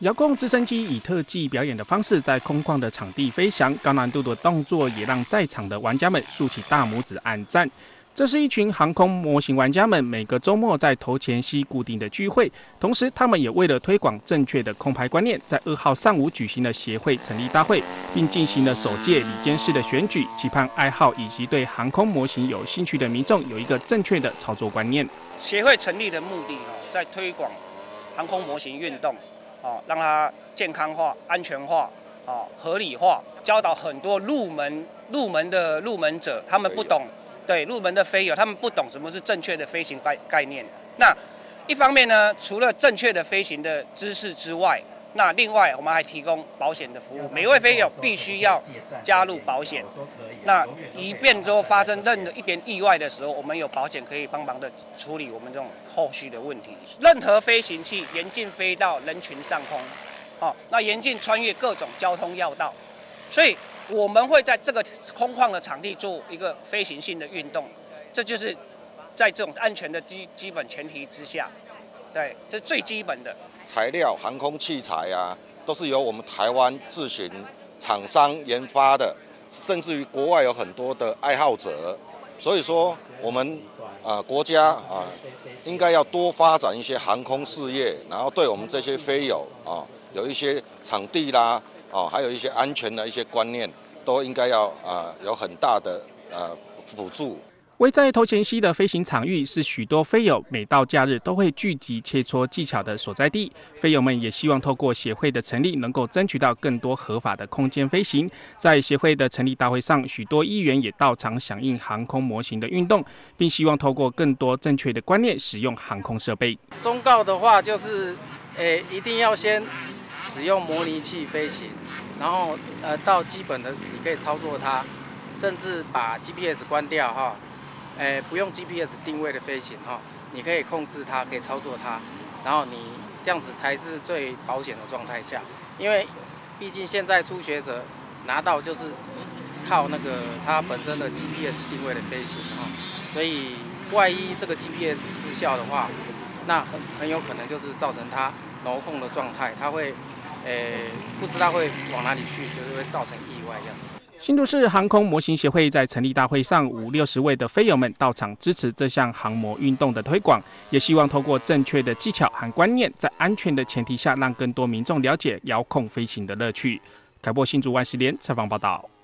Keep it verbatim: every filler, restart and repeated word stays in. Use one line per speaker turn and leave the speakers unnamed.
遥控直升机以特技表演的方式在空旷的场地飞翔，高难度的动作也让在场的玩家们竖起大拇指按赞。这是一群航空模型玩家们每个周末在头前溪固定的聚会，同时他们也为了推广正确的空拍观念，在二号上午举行了协会成立大会，并进行了首届理监事的选举，期盼爱好以及对航空模型有兴趣的民众有一个正确的操作观念。
协会成立的目的哦，在推广航空模型运动，哦，让它健康化、安全化、哦合理化，教导很多入门入门的入门者，他们不懂。对入门的飞友，他们不懂什么是正确的飞行概概念。那一方面呢，除了正确的飞行的知识之外，那另外我们还提供保险的服务。每位飞友必须要加入保险，那以便之后发生任何一点意外的时候，我们有保险可以帮忙的处理我们这种后续的问题。任何飞行器严禁飞到人群上空，哦，那严禁穿越各种交通要道，所以。我们会在这个空旷的场地做一个飞行性的运动，这就是在这种安全的基基本前提之下，对，这是最基本的。
材料、航空器材啊，都是由我们台湾自行厂商研发的，甚至于国外有很多的爱好者，所以说我们啊、呃、国家啊、呃、应该要多发展一些航空事业，然后对我们这些飞友啊、呃、有一些场地啦。哦，还有一些安全的一些观念，都应该要啊、呃、有很大的呃辅助。
位在头前溪的飞行场域是许多飞友每到假日都会聚集切磋技巧的所在地。飞友们也希望透过协会的成立，能够争取到更多合法的空间飞行。在协会的成立大会上，许多议员也到场响应航空模型的运动，并希望透过更多正确的观念使用航空设备。
忠告的话就是，诶，一定要先使用模拟器飞行。然后，呃，到基本的你可以操作它，甚至把 G P S 关掉哈，诶，不用 G P S 定位的飞行哈，你可以控制它，可以操作它，然后你这样子才是最保险的状态下，因为毕竟现在初学者拿到就是靠那个它本身的 G P S 定位的飞行哈，所以万一这个 G P S 失效的话，那很很有可能就是造成它挠控的状态，它会。诶，不知道会往哪里去，就是会造成意外这样子。
新竹市航空模型协会在成立大会上，五六十位的飞友们到场支持这项航模运动的推广，也希望透过正确的技巧和观念，在安全的前提下，让更多民众了解遥控飞行的乐趣。凯播新竹万事联采访报道。